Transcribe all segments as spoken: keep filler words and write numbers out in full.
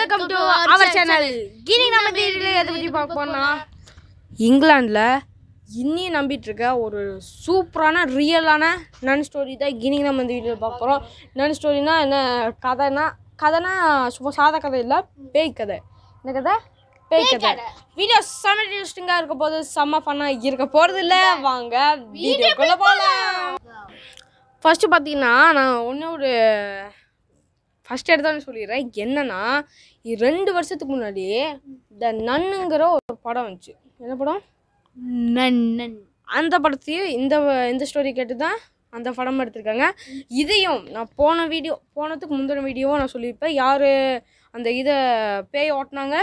Welcome to our channel. இன்னைக்கு நம்ம வீடியோல எதை பத்தி பார்க்க போறோம்னா இங்கிலாந்துல இன்னியும் நம்பிட்டு இருக்க ஒரு சூப்பரான ரியலான நன் ஸ்டோரி தான் இன்னைக்கு நம்ம இந்த வீடியோவில் பார்க்க போகிறோம். நன் ஸ்டோரினா என்ன கதைனா கதைனா சும்மா சாதா கதை இல்லை, பேய் கதை. என்ன கதை? பேய் கதை. வீடியோ செம்ம இன்ட்ரெஸ்டிங்காக இருக்க போது, செம்ம ஃபன்னாக இருக்க போகிறது இல்லை. வாங்க வீடியோக்குள்ளே போகலாம். ஃபஸ்ட்டு பார்த்தீங்கன்னா நான் ஒன்று ஒரு ஃபஸ்ட் எடுத்தோன்னு சொல்லிடுறேன். என்னன்னா ரெண்டு வருஷத்துக்கு முன்னாடி த நன்னுங்கிற ஒரு படம் வந்துச்சு. என்ன படம்? நன்னன். அந்த படத்தையும் இந்த இந்த ஸ்டோரி கேட்டு தான் அந்த படம் எடுத்திருக்காங்க. இதையும் நான் போன வீடியோ போனதுக்கு முந்தின வீடியோவும் நான் சொல்லியிருப்பேன். யார் அந்த இதை பேய் ஓட்டினாங்க?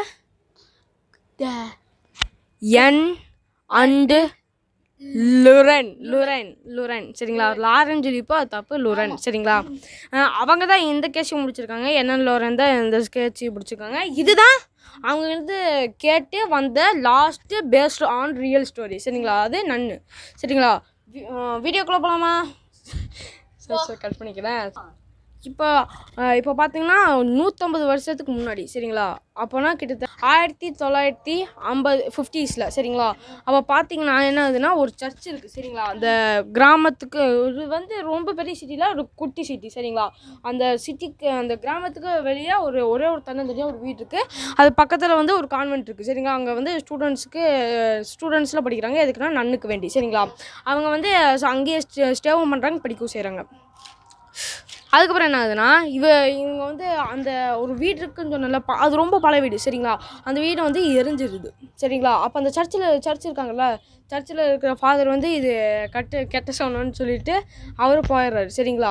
என் அண்டு லுரன் லுரன் லுரன் சரிங்களா? லாரன் சொல்லிப்போ அது தப்பு, லுரன் சரிங்களா? அவங்க தான் இந்த கேட்சி முடிச்சிருக்காங்க. என்னென்ன லுரன் தான் இந்த கேட்சி முடிச்சிருக்காங்க. இதுதான் அவங்க வந்து கேட்டு வந்த last based on real story சரிங்களா? அது நன்னு சரிங்களா? வீடியோக்குள்ளே போகலாமா? சரி சரி கட் பண்ணிக்கிறேன். இப்போ இப்போ பார்த்தீங்கன்னா நூற்றம்பது வருஷத்துக்கு முன்னாடி சரிங்களா? அப்போனா கிட்டத்தட்ட ஆயிரத்தி தொள்ளாயிரத்தி ஐம்பது ஃபிஃப்டிஸில் சரிங்களா? அப்போ பார்த்தீங்கன்னா என்ன ஆகுதுன்னா ஒரு சர்ச் இருக்குது சரிங்களா? அந்த கிராமத்துக்கு இது வந்து ரொம்ப பெரிய சிட்டியில் ஒரு குட்டி சிட்டி சரிங்களா? அந்த சிட்டிக்கு அந்த கிராமத்துக்கு வெளியே ஒரு ஒரே ஒரு தன்னந்தனியாக ஒரு வீடு இருக்குது. அது பக்கத்தில் வந்து ஒரு கான்வென்ட் இருக்குது சரிங்களா? அங்கே வந்து ஸ்டூடெண்ட்ஸுக்கு ஸ்டூடெண்ட்ஸ்லாம் படிக்கிறாங்க. எதுக்குன்னா நன்னுக்கு வேண்டி சரிங்களா? அவங்க வந்து அங்கேயே ஸ்டே ஸ்டேவும் பண்ணுறாங்க, படிக்கவும் செய்கிறாங்க. அதுக்கப்புறம் என்ன ஆகுதுன்னா இவ இவங்க வந்து அந்த ஒரு வீடு இருக்குன்னு சொன்னல, அது ரொம்ப பழைய வீடு சரிங்களா? அந்த வீடை வந்து எரிஞ்சிருது சரிங்களா? அப்போ அந்த சர்ச்சில் சர்ச் இருக்காங்கல்ல, சர்ச்சில் இருக்கிற ஃபாதர் வந்து இது கட்டு கெட்ட சொன்னோன்னு சொல்லிட்டு அவரும் போயிடுறாரு சரிங்களா?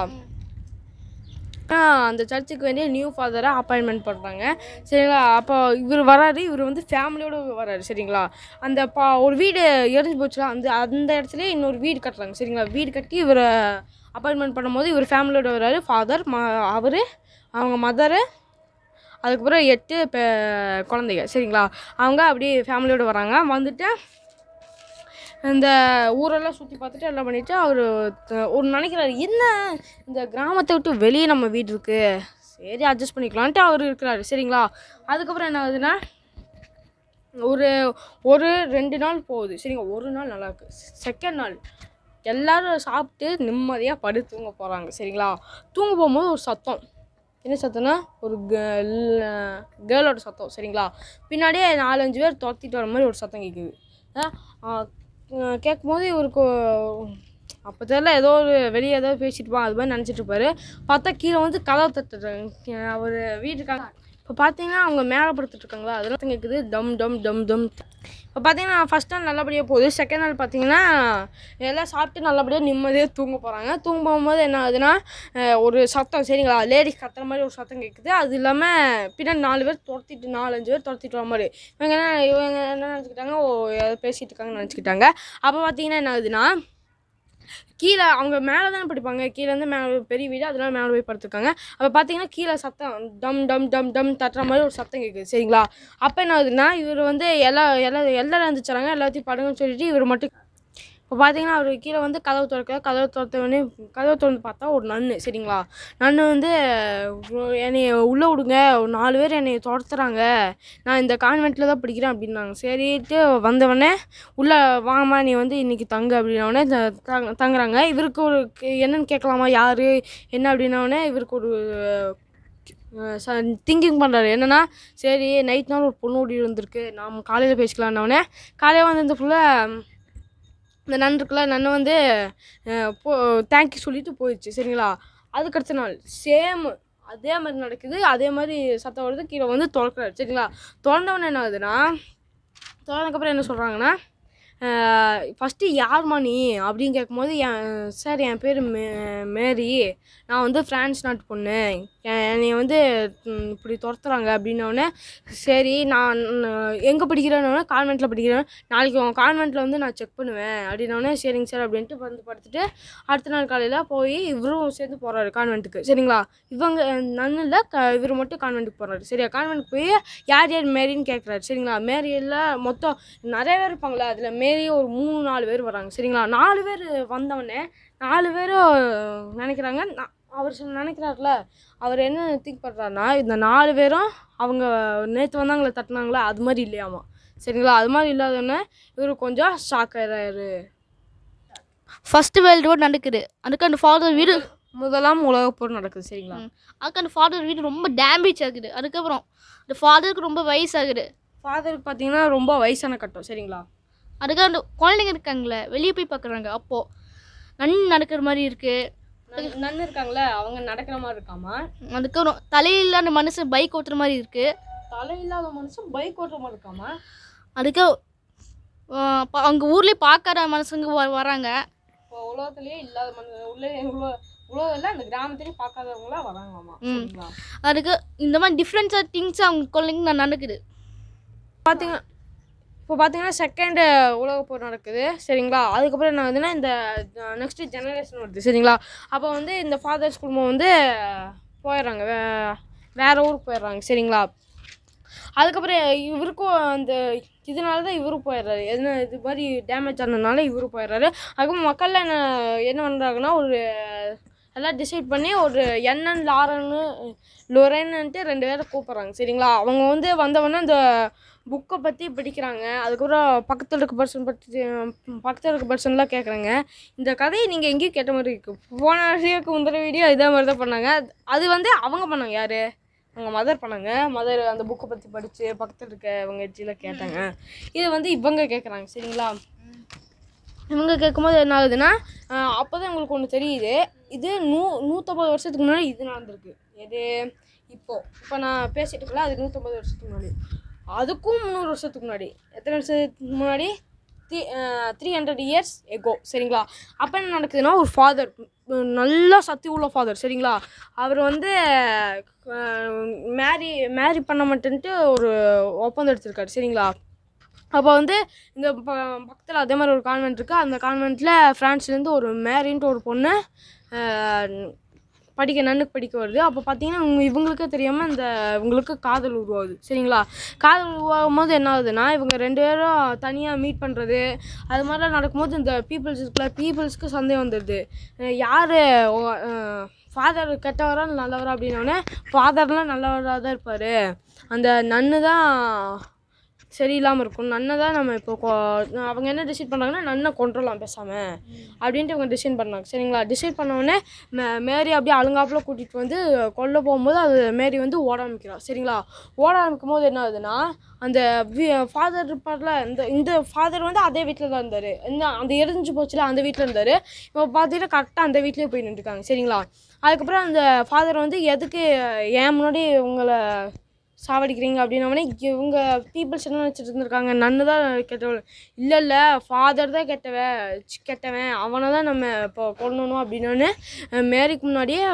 அந்த சர்ச்சுக்கு வேண்டிய நியூ ஃபாதரை அப்பாயின்மெண்ட் பண்ணுறாங்க சரிங்களா? அப்போ இவர் வராரு. இவர் வந்து ஃபேமிலியோடு வராரு சரிங்களா? அந்த பா ஒரு வீடு எரிஞ்சு போச்சுல, அந்த அந்த இடத்துல இன்னொரு வீடு கட்டுறாங்க சரிங்களா? வீடு கட்டி இவரை அப்பாயின்மெண்ட் பண்ணும்போது இவர் ஃபேமிலியோட வர்றாரு. ஃபாதர் ம அவர் அவங்க மதரு அதுக்கப்புறம் எட்டு பே குழந்தைங்க சரிங்களா? அவங்க அப்படியே ஃபேமிலியோடு வராங்க. வந்துட்டு இந்த ஊரெல்லாம் சுற்றி பார்த்துட்டு எல்லாம் பண்ணிவிட்டு அவர் ஒரு நினைக்கிறாரு, என்ன இந்த கிராமத்தை விட்டு வெளியே நம்ம வீடு இருக்குது, சரி அட்ஜஸ்ட் பண்ணிக்கலான்ட்டு அவர் இருக்கிறாரு சரிங்களா? அதுக்கப்புறம் என்ன ஆகுதுன்னா ஒரு ஒரு ரெண்டு நாள் போகுது சரிங்களா? ஒரு நாள் நல்லாயிருக்கு. செகண்ட் நாள் எல்லோரும் சாப்பிட்டு நிம்மதியாக படு தூங்க போகிறாங்க சரிங்களா? தூங்க போகும்போது ஒரு சத்தம். என்ன சத்தம்னா ஒரு கேர்ள் கேர்ளோட சத்தம் சரிங்களா? பின்னாடியே நாலஞ்சு பேர் துரத்திட்டு வர மாதிரி ஒரு சத்தம் கேட்குது. கேட்கும்போது இவருக்கு அப்போ தெரியல, ஏதோ ஒரு வெளியே ஏதோ பேசிட்டுப்பான் அது மாதிரி நினச்சிட்டு இருப்பாரு. பார்த்தா கீழே வந்து கதவை தட்டுறாங்க அவர் வீட்டுக்காக. இப்போ பார்த்தீங்கன்னா அவங்க மேலே படுத்துட்ருக்காங்களா, அதெல்லாம் கேட்குது டம் டம் டம் டம். இப்போ பார்த்தீங்கன்னா ஃபஸ்ட் நாள் நல்லபடியாக போகுது. செகண்ட் நாள் பார்த்தீங்கன்னா எல்லாம் சாப்பிட்டு நல்லபடியாக நிம்மதியாக தூங்க போகிறாங்க. தூங்க போகும்போது என்ன ஆகுதுன்னா ஒரு சத்தம் சரிங்களா? லேடிஸ் கத்துற மாதிரி ஒரு சத்தம் கேட்குது. அது இல்லாமல் பின்னாடி நாலு பேர் துரத்திட்டு நாலஞ்சு பேர் துரத்திட்டு வர மாதிரி. இவங்க என்ன இவங்க என்ன நினச்சிக்கிட்டாங்க, ஓ ஏதோ பேசிகிட்டு இருக்காங்கன்னு நினச்சிக்கிட்டாங்க. அப்போ பார்த்தீங்கன்னா என்ன ஆகுதுன்னா கீழே அவங்க மேலே தானே படிப்பாங்க, கீழே வந்து மேலே பெரிய வீடு, அதனால மேலே போய் படுத்துருக்காங்க. அப்போ பார்த்தீங்கன்னா கீழே சத்தம் டம் டம் டம் டம் தட்டுற மாதிரி ஒரு சத்தம் கேட்குது சரிங்களா? அப்போ என்ன ஆகுதுன்னா இவர் வந்து எல்லா எல்லா எல்லாரும் இருந்துச்சாங்க, எல்லாத்தையும் படுங்கன்னு சொல்லிட்டு இவர் மட்டும். இப்போ பார்த்தீங்கன்னா அவர் கீழே வந்து கதவு திறக்க கதவு திறத்தவொடனே கதவை திறந்து பார்த்தா ஒரு நன்னு சரிங்களா? நன்னு வந்து என்னை உள்ளே விடுங்க, ஒரு நாலு பேர் என்னை துரத்துறாங்க, நான் இந்த கான்வென்ட்டில் தான் படிக்கிறேன் அப்படின்னாங்க. சரிட்டு வந்தவொடனே உள்ளே வாங்கம்மா நீ வந்து இன்றைக்கி தங்கு அப்படின்னோடனே தங் தங்குறாங்க. இவருக்கு ஒரு என்னென்னு கேட்கலாமா யார் என்ன அப்படின்னோடனே இவருக்கு ஒரு ச திங்கிங் பண்ணுறாரு. என்னென்னா சரி நைட் நாள் ஒரு பொண்ணு ஓடி வந்திருக்கு, நாம் காலையில் பேசிக்கலான்னொடனே காலையில் வந்து இந்த ஃபுல்லாக இந்த நன் இருக்குல்ல, நன்னு வந்து போ தேங்க்யூ சொல்லிட்டு போயிடுச்சு சரிங்களா? அதுக்கடுத்த நாள் சேம் அதே மாதிரி நடக்குது. அதே மாதிரி சத்தம் வருது. கீழே வந்து திறக்கிறாரு சரிங்களா? திறந்தவொடனே என்ன ஆகுதுன்னா திறந்ததுக்கப்புறம் என்ன சொல்கிறாங்கன்னா ஃபஸ்ட்டு யார்மா நீ அப்படின்னு கேட்கும்போது என் சார் என் பேர் மே மேரி நான் வந்து ஃப்ரான்ஸ் நாட்டு பொண்ணு, என்னை வந்து இப்படி துரத்துறாங்க அப்படின்னோடனே சரி நான் எங்கே படிக்கிறேன்னொடனே கான்வென்ட்டில் படிக்கிறேன், நாளைக்கு உங்கள் கான்வென்ட்டில் வந்து நான் செக் பண்ணுவேன் அப்படின்னோடனே சரிங்க சார் அப்படின்ட்டு வந்து படுத்துட்டு அடுத்த நாள் காலையில் போய் இவரும் சேர்ந்து போகிறாரு கான்வென்ட்டுக்கு சரிங்களா? இவங்க நன்னில் க இவர் மட்டும் கான்வென்ட்டுக்கு போகிறாரு சரியா? கான்வென்ட்டுக்கு போய் யார் யார் மேரின்னு கேட்குறாரு சரிங்களா? மேரியில் மொத்தம் நிறைய பேர் இருப்பாங்களே, அதில் மேரி ஒரு மூணு நாலு பேர் வராங்க சரிங்களா? நாலு பேர் வந்தவொடனே நாலு பேரும் நினைக்கிறாங்க அவர் நினைக்கிறாருல, அவர் என்ன திங்க் பண்ணுறாருனா, இந்த நாலு பேரும் அவங்க நேற்று வந்தாங்களே தட்டினாங்களே அது மாதிரி இல்லையாமா. சரிங்களா, அது மாதிரி இல்லாதோன்னே இவர் கொஞ்சம் ஷாக் ஆயிடுறாரு. ஃபஸ்ட்டு வேர்ல்டு வார் நடக்குது, அதுக்கு அந்த ஃபாதர் வீடு முதலாம் உலகப் போர் நடக்குது. சரிங்களா, அதுக்கு அந்த ஃபாதர் வீடு ரொம்ப டேமேஜ் ஆகுது. அதுக்கப்புறம் அந்த ஃபாதருக்கு ரொம்ப வயசாகுது. ஃபாதருக்கு பார்த்தீங்கன்னா ரொம்ப வயசான கட்டம். சரிங்களா, அதுக்கு அந்த குழந்தைங்க இருக்காங்களே வெளியே போய் பார்க்குறாங்க. அப்போது நன் நடக்கிற மாதிரி இருக்குது. நன்னு இருக்காங்களே அவங்க நடக்கிற மாதிரி இருக்காமா. அதுக்கப்புறம் தலையில் அந்த மனுஷன் பைக் ஓட்டுற மாதிரி இருக்குது. தலையில்லாத மனுஷன் பைக் ஓட்டுற மாதிரி இருக்காமா. அதுக்கு அவங்க ஊர்லேயே பார்க்குற மனுஷங்க வ வராங்க இப்போ உலகத்துலேயே இல்லாத மனுஷன் உள்ளே உலக உலகில் அந்த கிராமத்துலேயே பார்க்காதவங்களாம் வராங்களாமா. சரிங்களா, அதுக்கு இந்த மாதிரி டிஃப்ரெண்ட்ஸாக திங்ஸ் அவங்க குழந்தைங்க நடக்குது. பார்த்தீங்க இப்போ பார்த்தீங்கன்னா செகண்டு உலகப் போர் நடக்குது. சரிங்களா, அதுக்கப்புறம் என்ன ஆகுதுன்னா இந்த நெக்ஸ்ட்டு ஜெனரேஷன் வருது. சரிங்களா, அப்போ வந்து இந்த ஃபாதர்ஸ் குடும்பம் வந்து போயிடுறாங்க, வே வேறு ஊருக்கு போயிடுறாங்க. சரிங்களா, அதுக்கப்புறம் இவருக்கும் அந்த இதனால தான் இவரும் போயிடுறாரு. எதுனா இது மாதிரி டேமேஜ் ஆனதுனால இவரும் போயிடுறாரு. அதுக்கப்புறம் மக்கள்லாம் என்ன என்ன பண்ணுறாங்கன்னா, ஒரு எல்லாம் டிசைட் பண்ணி ஒரு என்என் லாரன்னு லொரேன்னுட்டு ரெண்டு பேரை கூப்பிட்றாங்க. சரிங்களா, அவங்க வந்து வந்தவொடனே அந்த புக்கை பற்றி படிக்கிறாங்க. அதுக்கப்புறம் பக்கத்தில் இருக்க பர்சன் பற்றி பக்கத்தில் இருக்க பர்சன்லாம் கேட்குறாங்க, இந்த கதையை நீங்கள் எங்கேயும் கேட்ட மாதிரி இருக்குது. போன வீடியோக்கு முந்திர வீடியோ இதே மாதிரி தான் பண்ணாங்க. அது வந்து அவங்க பண்ணாங்க. யார்? அவங்க மதர் பண்ணாங்க. மதர் அந்த புக்கை பற்றி படித்து பக்கத்தில் இருக்க இவங்க எட்ஜில் கேட்டாங்க. இது வந்து இவங்க கேட்குறாங்க. சரிங்களா, இவங்க கேட்கும்போது என்ன ஆகுதுன்னா, அப்போ தான் உங்களுக்கு ஒன்று தெரியுது, இது நூ நூற்றம்பது வருஷத்துக்கு முன்னாடி இது நடந்திருக்கு. எது இப்போது இப்போ நான் பேசிகிட்டு இருக்கல, அது நூற்றம்பது வருஷத்துக்கு முன்னாடி. அதுக்கும் முந்நூறு வருஷத்துக்கு முன்னாடி. எத்தனை வருஷத்துக்கு முன்னாடி? Three three hundred years ago. சரிங்களா, அப்போ என்ன நடக்குதுன்னா, ஒரு ஃபாதர், நல்லா சக்தி உள்ள ஃபாதர். சரிங்களா, அவர் வந்து மேரி மேரி பண்ண மாட்டேன்ட்டு ஒரு ஒப்பந்தம் எடுத்திருக்காரு. சரிங்களா, அப்போ வந்து இந்த ப பக்கத்தில் அதே மாதிரி ஒரு கான்வென்ட் இருக்குது. அந்த கான்வென்ட்டில் ஃப்ரான்ஸ்லேருந்து ஒரு மேரின்ட்டு ஒரு பொண்ணு படிக்க நன்னுக்கு படிக்க வருது. அப்போ பார்த்தீங்கன்னா இவங்க இவங்களுக்கே தெரியாமல் இந்த இவங்களுக்கு காதல் உருவாகுது. சரிங்களா, காதல் உருவாகும் போது என்ன ஆகுதுன்னா, இவங்க ரெண்டு பேரும் தனியாக மீட் பண்ணுறது அது மாதிரிலாம் நடக்கும்போது இந்த பீப்புள்ஸ் இருக்குல்ல, பீப்புள்ஸ்க்கு சந்தேகம் வந்துடுது, யார் ஃபாதர் கெட்டவரா நல்லவரா அப்படின்னோடனே ஃபாதர்லாம் நல்லவராக தான் இருப்பார், அந்த நன்னு தான் சரியில்லாமல் இருக்கும், நன்னை தான் நம்ம இப்போ அவங்க என்ன டிசைட் பண்ணுறாங்கன்னா நன்னை கொண்டுடலாம் பேசாமல் அப்படின்ட்டு இவங்க டிசைட் பண்ணாங்க. சரிங்களா, டிசைட் பண்ணோடனே மே மேரி அப்படியே அழுங்காப்பில் கூட்டிகிட்டு வந்து கொல்ல போகும்போது அது மேரி வந்து ஓட ஆரம்பிக்கிறான். சரிங்களா, ஓட ஆரம்பிக்கும் போது என்ன ஆகுதுன்னா, அந்த வி ஃபாதர் இருப்பார்ல, இந்த இந்த ஃபாதர் வந்து அதே வீட்டில் தான் இருந்தார். இந்த அந்த எரிஞ்சு போச்சுல அந்த வீட்டில் இருந்தார். இப்போ பார்த்தீங்கன்னா கரெக்டாக அந்த வீட்லேயே போய் நின்றுருக்காங்க. சரிங்களா, அதுக்கப்புறம் அந்த ஃபாதர் வந்து எதுக்கு ஏன் முன்னாடி உங்களை சாவடிக்கிறீங்க அப்படின்னோடனே இவங்க பீப்புள்ஸ் என்ன நினச்சிட்டு இருந்திருக்காங்க, நன்னு தான் கெட்டவள், இல்லை இல்லை ஃபாதர் தான் கெட்டவன் கெட்டவன் அவனை தான் நம்ம இப்போ கொல்லணும் அப்படின்னோடனே மேரிக்கு முன்னாடியே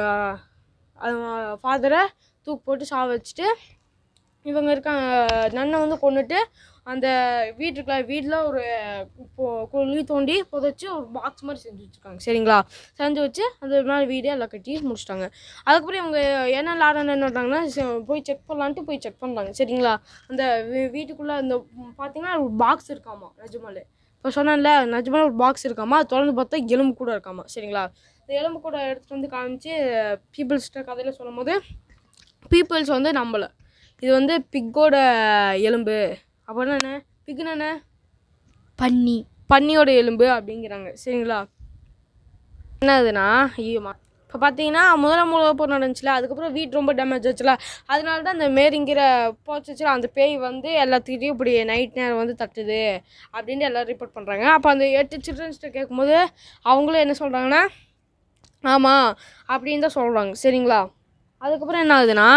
ஃபாதரை தூக்கு போட்டு சாவ வச்சுட்டு இவங்க இருக்காங்க நன்னை வந்து கொண்டுட்டு அந்த வீட்டுக்குள்ள வீட்டில் ஒரு குழி தோண்டி புதைச்சி ஒரு பாக்ஸ் மாதிரி செஞ்சு வச்சுருக்காங்க. சரிங்களா, செஞ்சு வச்சு அந்த மாதிரி வீடே எல்லாம் கட்டி முடிச்சிட்டாங்க. அதுக்கப்புறம் இவங்க என்ன லாடன் என்ன பண்ணுறாங்கன்னா, போய் செக் பண்ணலான்ட்டு போய் செக் பண்ணுறாங்க. சரிங்களா, அந்த வீட்டுக்குள்ளே அந்த பார்த்தீங்கன்னா ஒரு பாக்ஸ் இருக்காமா. நிஜமாலே இப்போ சொன்னேன்ல, நிஜமாலே ஒரு பாக்ஸ் இருக்காமா. அது திறந்து பார்த்தா எலும்பு கூட இருக்காமா. சரிங்களா, இந்த எலும்பு கூட எடுத்துகிட்டு வந்து காமிச்சு பீப்புள்ஸ்கிட்ட கதையில் சொல்லும் போது பீப்புள்ஸ் வந்து நம்பலை, இது வந்து பிக்கோட எலும்பு. அப்படின்னா என்ன? பிக்குன்னா என்ன? பன்னி, பன்னியோட எலும்பு அப்படிங்கிறாங்க. சரிங்களா, என்ன ஆகுதுன்னா, ஐயோமா இப்போ பார்த்தீங்கன்னா முதலாம் உலகப் போர் நடந்துச்சுல, அதுக்கப்புறம் வீட்டு ரொம்ப டேமேஜ் ஆச்சுல, அதனால தான் அந்த மேரிங்கிற போச்சுல அந்த பேய் வந்து எல்லாத்துக்கிட்டையும் இப்படி நைட் நேரம் வந்து தட்டுது அப்படின்ட்டு எல்லோரும் ரிப்போர்ட் பண்ணுறாங்க. அப்போ அந்த எட்டு சில்ட்ரன்ஸ்கிட்ட கேட்கும்போது அவங்களும் என்ன சொல்கிறாங்கன்னா, ஆமாம் அப்படின்னு தான் சொல்கிறாங்க. சரிங்களா, அதுக்கப்புறம் என்ன ஆகுதுன்னா,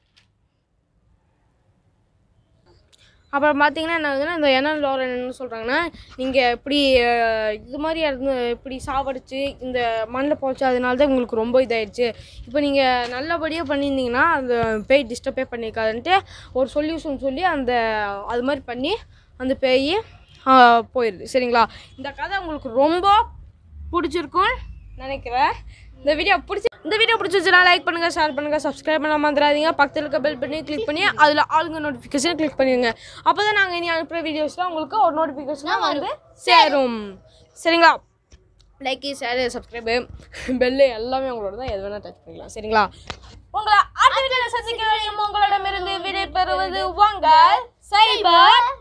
அப்புறம் பார்த்தீங்கன்னா என்ன ஆகுதுன்னா, இந்த என்என் லாரன் என்ன சொல்கிறாங்கன்னா, நீங்கள் இப்படி இது மாதிரி இருந்து இப்படி சாவடிச்சு இந்த மண்ணில் போச்சு, அதனால தான் உங்களுக்கு ரொம்ப இதாகிடுச்சு, இப்போ நீங்கள் நல்லபடியாக பண்ணியிருந்தீங்கன்னா அந்த பேய் டிஸ்டர்பே பண்ணியிருக்காதுன்ட்டு ஒரு சொல்யூஷன் சொல்லி அந்த அது மாதிரி பண்ணி அந்த பேய் போயிடுது. சரிங்களா, இந்த கதை உங்களுக்கு ரொம்ப பிடிச்சிருக்குன்னு நினைக்கிறேன். இந்த வீடியோ பிடிச்சி இந்த வீடியோ பிடிச்சிருச்சுன்னா லைக் பண்ணுங்கள், ஷேர் பண்ணுங்கள், சப்ஸ்கிரைப் பண்ண மறந்துடாதீங்க. பக்கத்தில் இருக்க பெல் பண்ணி கிளிக் பண்ணி அதில் ஆளுங்க நோட்டிஃபிகேஷன் கிளிக் பண்ணிடுங்க. அப்போ தான் நாங்கள் இனி அனுப்புகிற வீடியோஸ்லாம் உங்களுக்கு ஒரு நோட்டிஃபிகேஷனாக வந்து சேரும். சரிங்களா, லைக்கு ஷேரு சப்ஸ்கிரைபு பெல்லு எல்லாமே உங்களோட தான் எது வேணால் டச் பண்ணிக்கலாம் சரிங்களா உங்களை அடுத்த வீடியோவில் சந்திக்க உங்களிடமிருந்து விடை பெறுவது உங்கள் சைபர்